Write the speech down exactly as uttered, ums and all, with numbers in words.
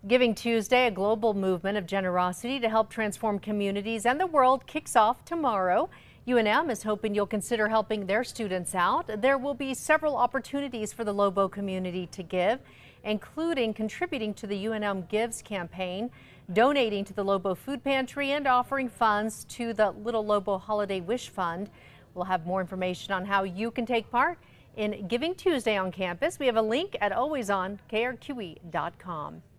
Giving Tuesday, a global movement of generosity to help transform communities and the world, kicks off tomorrow. U N M is hoping you'll consider helping their students out. There will be several opportunities for the Lobo community to give, including contributing to the U N M Gives campaign, donating to the Lobo Food Pantry, and offering funds to the Little Lobo Holiday Wish Fund. We'll have more information on how you can take part in Giving Tuesday on campus. We have a link at always on K R Q E dot com.